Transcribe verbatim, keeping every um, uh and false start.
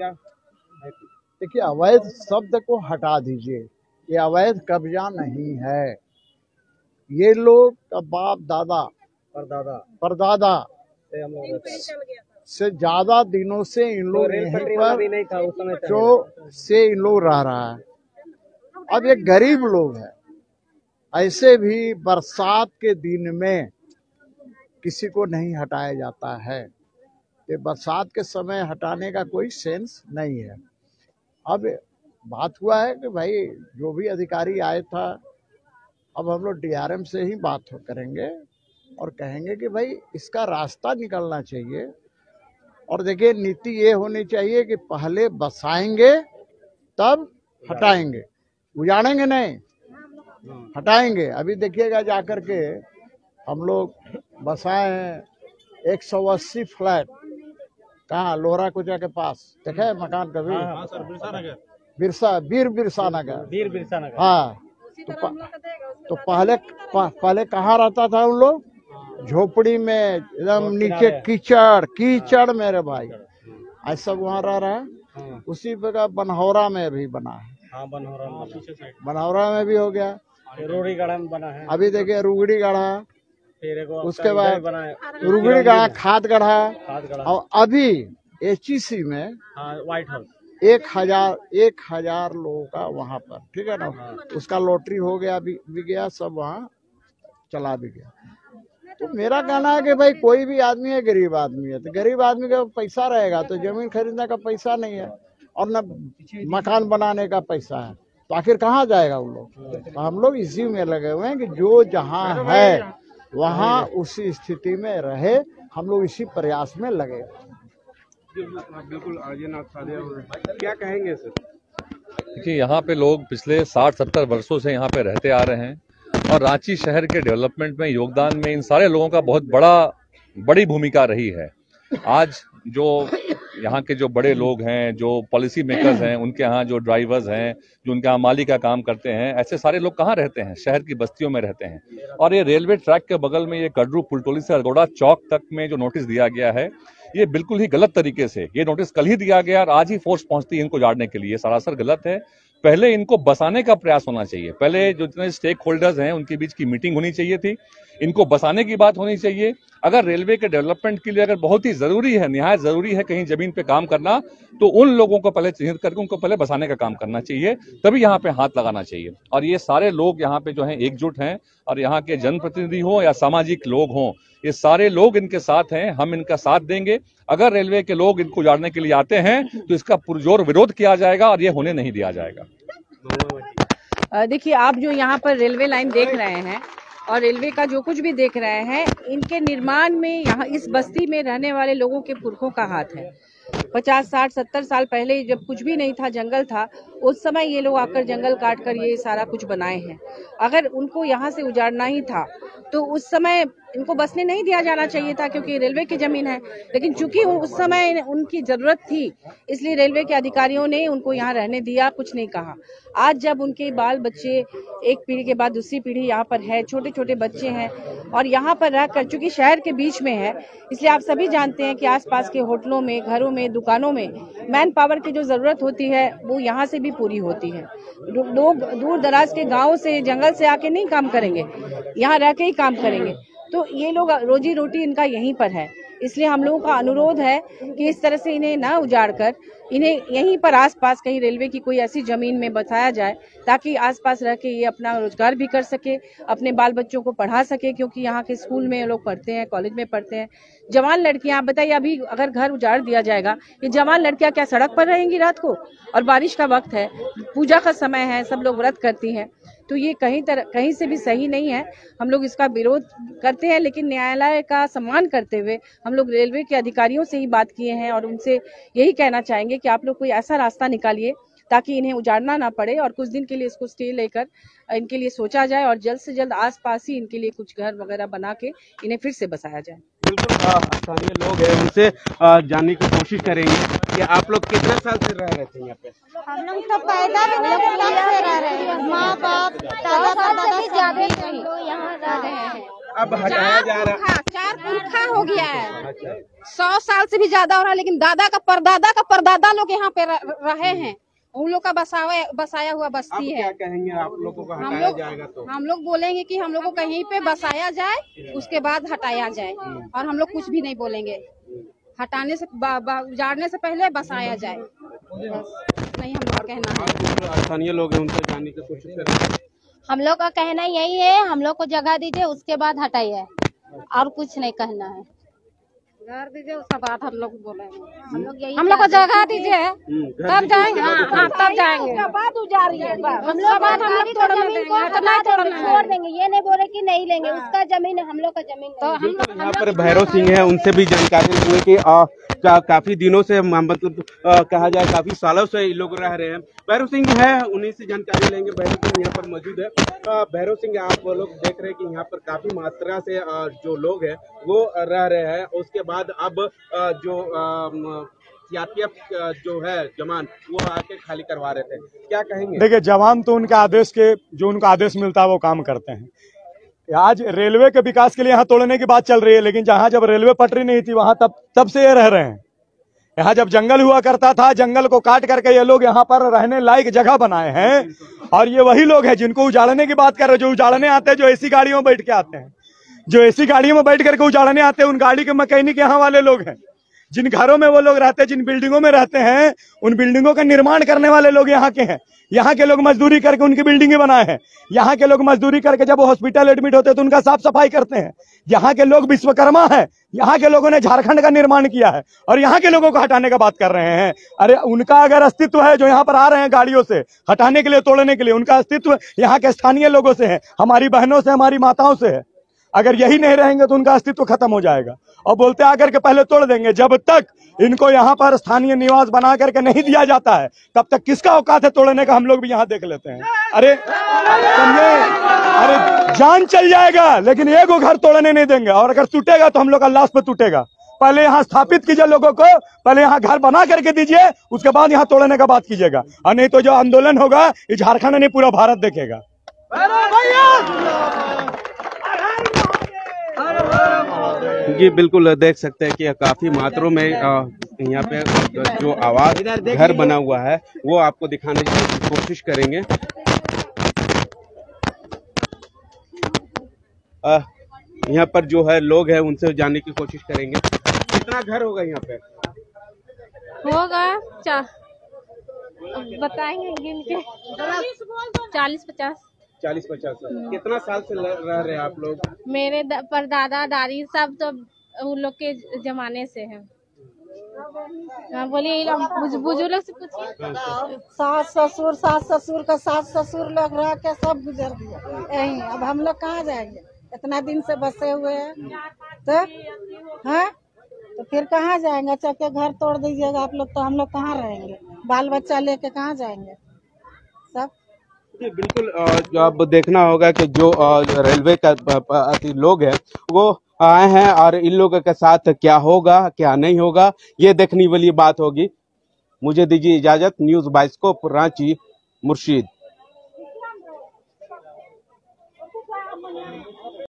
क्या? देखिए, अवैध शब्द को हटा दीजिए, ये अवैध कब्जा नहीं है। ये लोग का बाप दादा परदादा परदादा से हम लोग से ज्यादा दिनों से इन लोग रेल यहीं पटरी वाला भी पर नहीं था उस समय जो से इन लोग रह रहा है। अब ये गरीब लोग हैं, ऐसे भी बरसात के दिन में किसी को नहीं हटाया जाता है। ये बरसात के समय हटाने का कोई सेंस नहीं है। अब बात हुआ है कि भाई जो भी अधिकारी आया था, अब हम लोग डीआरएम से ही बात करेंगे और कहेंगे कि भाई इसका रास्ता निकलना चाहिए। और देखिए, नीति ये होनी चाहिए कि पहले बसाएंगे तब हटाएंगे, उजाड़ेंगे नहीं, हटाएंगे। अभी देखिएगा जाकर के हम लोग बसाए हैं एक सौ अस्सी फ्लैट, कहाँ, लोहरा कुचा के पास, देखा है मकान कभी? हाँ सर, बिरसा नगर, बिरसा वीर बिरसा नगर, वीर बिरसा नगर। हाँ, तो, प, तो पहले प, पहले कहाँ रहता था उन लोग? झोपड़ी में, एकदम नीचे कीचड़ कीचड़ मेरे भाई, आज सब वहाँ रह रहा है। उसी प्रकार बनहौरा में भी बना है, हाँ, बनहौरा में, बनहौरा में भी हो गया, रूड़ी गढ़ा में बना है। अभी देखिए रुगड़ी गढ़ा, फिर उसके बाद रुगड़ी गढ़ा, खाद गढ़ा, और अभी एचईसी में व्हाइट हाउस एक हजार एक हजार लोगों का वहाँ पर, ठीक है ना, उसका लॉटरी हो गया, भी, भी गया, सब वहाँ चला भी गया। तो मेरा कहना है कि भाई कोई भी आदमी है, गरीब आदमी है, तो गरीब आदमी का पैसा रहेगा तो जमीन खरीदने का पैसा नहीं है और न मकान बनाने का पैसा है, तो आखिर कहाँ जाएगा उन लोग? तो हम लोग इसी में लगे हुए हैं कि जो जहाँ है वहाँ उसी स्थिति में रहे, हम लोग इसी प्रयास में लगे। बिल्कुल, क्या कहेंगे सर? देखिए, यहाँ पे लोग पिछले साठ सत्तर वर्षों से यहाँ पे रहते आ रहे हैं और रांची शहर के डेवलपमेंट में योगदान में इन सारे लोगों का बहुत बड़ा बड़ी भूमिका रही है। आज जो यहाँ के जो बड़े लोग हैं, जो पॉलिसी मेकर्स हैं, उनके यहाँ जो ड्राइवर्स हैं, जो उनके यहाँ माली का काम करते हैं, ऐसे सारे लोग कहाँ रहते हैं? शहर की बस्तियों में रहते हैं। और ये रेलवे ट्रैक के बगल में ये कड़रू पुलटोली से अरगोड़ा चौक तक में जो नोटिस दिया गया है, ये बिल्कुल ही गलत तरीके से, ये नोटिस कल ही दिया गया और आज ही फोर्स पहुंचती है इनको उजाड़ने के लिए, सरासर गलत है। पहले इनको बसाने का प्रयास होना चाहिए, पहले जो जितने स्टेक होल्डर्स हैं उनके बीच की मीटिंग होनी चाहिए थी, इनको बसाने की बात होनी चाहिए। अगर रेलवे के डेवलपमेंट के लिए अगर बहुत ही जरूरी है, निहायत जरूरी है कहीं जमीन पे काम करना, तो उन लोगों को पहले चिन्हित करके उनको पहले बसाने का काम करना चाहिए, तभी यहाँ पे हाथ लगाना चाहिए। और ये सारे लोग यहाँ पे जो हैं एकजुट हैं, और यहाँ के जनप्रतिनिधि हो या सामाजिक लोग हों, ये सारे लोग इनके साथ हैं, हम इनका साथ देंगे। अगर रेलवे के लोग इनको उजाड़ने के लिए आते हैं तो इसका पुरजोर विरोध किया जाएगा और ये होने नहीं दिया जाएगा। देखिए, आप जो यहाँ पर रेलवे लाइन देख रहे हैं और रेलवे का जो कुछ भी देख रहे हैं, इनके निर्माण में यहाँ इस बस्ती में रहने वाले लोगों के पुरखों का हाथ है। पचास साठ सत्तर साल पहले जब कुछ भी नहीं था, जंगल था, उस समय ये लोग आकर जंगल काट कर ये सारा कुछ बनाए हैं। अगर उनको यहाँ से उजाड़ना ही था तो उस समय इनको बसने नहीं दिया जाना चाहिए था, क्योंकि रेलवे की जमीन है। लेकिन चूंकि उस समय उनकी जरूरत थी, इसलिए रेलवे के अधिकारियों ने उनको यहाँ रहने दिया, कुछ नहीं कहा। आज जब उनके बाल बच्चे एक पीढ़ी के बाद दूसरी पीढ़ी यहाँ पर है, छोटे छोटे बच्चे हैं और यहाँ पर रहकर, चूंकि शहर के बीच में है, इसलिए आप सभी जानते हैं कि आसपास के होटलों में, घरों में, दुकानों में मैन पावर की जो जरूरत होती है वो यहाँ से भी पूरी होती है। लोग दूर दराज के गाँव से, जंगल से आके नहीं काम करेंगे, यहाँ रह के ही काम करेंगे। तो ये लोग, रोजी रोटी इनका यहीं पर है। इसलिए हम लोगों का अनुरोध है कि इस तरह से इन्हें ना उजाड़कर इन्हें यहीं पर आसपास कहीं रेलवे की कोई ऐसी जमीन में बसाया जाए, ताकि आसपास रह के ये अपना रोजगार भी कर सके, अपने बाल बच्चों को पढ़ा सके, क्योंकि यहाँ के स्कूल में लोग पढ़ते हैं, कॉलेज में पढ़ते हैं। जवान लड़कियां, आप बताइए, अभी अगर घर उजाड़ दिया जाएगा, ये जवान लड़कियां क्या सड़क पर रहेंगी रात को? और बारिश का वक्त है, पूजा का समय है, सब लोग व्रत करती हैं, तो ये कहीं तरह कहीं से भी सही नहीं है। हम लोग इसका विरोध करते हैं, लेकिन न्यायालय का सम्मान करते हुए हम लोग रेलवे के अधिकारियों से ही बात किए हैं और उनसे यही कहना चाहेंगे कि आप लोग कोई ऐसा रास्ता निकालिए ताकि इन्हें उजाड़ना ना पड़े और कुछ दिन के लिए इसको स्टे लेकर इनके लिए सोचा जाए और जल्द से जल्द आसपास ही इनके लिए कुछ घर वगैरह बना के इन्हें फिर से बसाया जाए। बिल्कुल, स्थानीय लोग हैं, उनसे जानने की कोशिश करेंगे कि आप लोग कितने साल से रह रहे थे यहाँ पे? हम लोग तो पैदा भी नहीं से रह रहे हैं, माँ बाप दादा दादा सब यहाँ रह रहे हैं। अब हटाया जा रहा है। पुरखा, चार पुरखा हो गया है। अच्छा, सौ साल से भी ज्यादा हो रहा है, लेकिन दादा का परदादा का परदादा लोग यहाँ पे रह- रहे हैं। उन लोग का बसाया बसाया हुआ अब बस्ती क्या है। कहेंगे आप लोगों को हम हटाया लोग जाएगा तो? हम लोग बोलेंगे कि हम लोग को कहीं पे बसाया जाए, उसके बाद हटाया जाए, और हम लोग कुछ भी नहीं बोलेंगे। हटाने से ब- ब- उजाड़ने से पहले बसाया जाए, बस नहीं हम लोग का कहना है। और जो स्थानीय लोग हैं उनसे जानने की कोशिश करें। हम लोग का कहना यही है, हम लोग को जगह दीजिए, उसके बाद हटाइए, और कुछ नहीं कहना है। घर दीजिए, उसके बाद हम लोग बोलेंगे। हम लोग यही हम लोग को जगह दीजिए, हम्म, घर तब दीजिए, जाएंगे। उसके हाँ बाद हाँ, तब जाएंगे। हम उसके लोग बाद हम लोग तोड़ने जमीन देंगे, को तो हटा नहीं तोड़ने देंगे, छोड़ देंगे। देंगे, ये नहीं बोले कि नहीं लेंगे, उसका जमीन है, हम लोग का जमीन तो नहीं। हम लोग यहाँ पर भैरव सिंह है, उनसे भी जानकारी हुई कि आ, का, काफी दिनों से म- मतलब आ, कहा जाए काफी सालों से ये लोग रह रहे हैं। भैरव सिंह है, उन्हीं से जानकारी लेंगे। भैरव सिंह यहाँ पर मौजूद है। आ, भैरव सिंह, आप लोग देख रहे हैं कि यहाँ पर काफी मात्रा से आ, जो लोग हैं वो रह रहे हैं। उसके बाद अब आ, जो सीआरपीएफ जो है जवान, वो आके खाली करवा रहे थे। क्या कहेंगे? देखिए, जवान तो उनके आदेश के, जो उनका आदेश मिलता है वो काम करते हैं। आज रेलवे के विकास के लिए यहाँ तोड़ने की बात चल रही है, लेकिन जहाँ जब रेलवे पटरी नहीं थी वहां तब तब से ये रह रहे हैं। यहाँ जब जंगल हुआ करता था, जंगल को काट करके ये लोग यहाँ पर रहने लायक जगह बनाए हैं, और ये वही लोग हैं जिनको उजाड़ने की बात कर रहे हैं। जो उजाड़ने आते हैं, जो एसी गाड़ियों में बैठ के आते हैं, जो एसी गाड़ियों में बैठ करके उजाड़ने आते हैं, उन गाड़ी के मैकेनिक यहाँ वाले लोग हैं। जिन घरों में वो लोग रहते हैं, जिन बिल्डिंगों में रहते हैं, उन बिल्डिंगों का निर्माण करने वाले लोग यहाँ के हैं। यहाँ के लोग मजदूरी करके उनकी बिल्डिंगें बनाए हैं। यहाँ के लोग मजदूरी करके जब वो हॉस्पिटल एडमिट होते हैं तो उनका साफ सफाई करते हैं। यहाँ के लोग विश्वकर्मा है। यहाँ के लोगों ने झारखंड का निर्माण किया है, और यहाँ के लोगों को हटाने का बात कर रहे हैं। अरे, उनका अगर अस्तित्व है, जो यहाँ पर आ रहे हैं गाड़ियों से हटाने के लिए, तोड़ने के लिए, उनका अस्तित्व यहाँ के स्थानीय लोगों से है, हमारी बहनों से, हमारी माताओं से है। अगर यही नहीं रहेंगे तो उनका अस्तित्व खत्म हो जाएगा। और बोलते आकर के पहले तोड़ देंगे। जब तक इनको यहाँ पर स्थानीय निवास बना करके नहीं दिया जाता है, तब तक किसका औकात है तोड़ने का, हम लोग भी यहाँ देख लेते हैं। अरे समझे, अरे जान चल जाएगा, लेकिन एगो घर तोड़ने नहीं देंगे। और अगर टूटेगा तो हम लोग का लाश पे टूटेगा। पहले यहाँ स्थापित कीजिए लोगों को, पहले यहाँ घर बना करके दीजिए, उसके बाद यहाँ तोड़ने का बात कीजिएगा। और नहीं तो जो आंदोलन होगा, ये झारखंड नहीं पूरा भारत देखेगा। जी बिल्कुल, देख सकते हैं कि काफी मात्रा में यहाँ पे जो आवाज घर बना हुआ है वो आपको दिखाने की कोशिश करेंगे। आ, यहाँ पर जो है लोग हैं उनसे जानने की कोशिश करेंगे। कितना घर होगा यहाँ पे? होगा चा बताएंगे गिन के, चालीस पचास। चालीस पचास साल। कितना साल से रह रहे हैं आप लोग? मेरे परदादा दादी सब तो उन लोग के जमाने से है। हाँ, बोलिए, बुज- बुजुर्ग से पूछिए। सास ससुर सास ससुर का सास ससुर लोग रह के सब गुजर गए यहीं। अब हम लोग कहाँ जाएंगे? इतना दिन से बसे हुए हैं, तो हाँ, तो फिर कहाँ जाएंगे? चल घर तोड़ दीजिएगा आप लोग, तो हम लोग कहाँ रहेंगे? बाल बच्चा लेके कहाँ जाएंगे सब? जी बिल्कुल, अब देखना होगा कि जो रेलवे का लोग हैं वो आए हैं, और इन लोगों के साथ क्या होगा क्या नहीं होगा, ये देखने वाली बात होगी। मुझे दीजिए इजाजत। News bioscope, Ranchi, Murshid.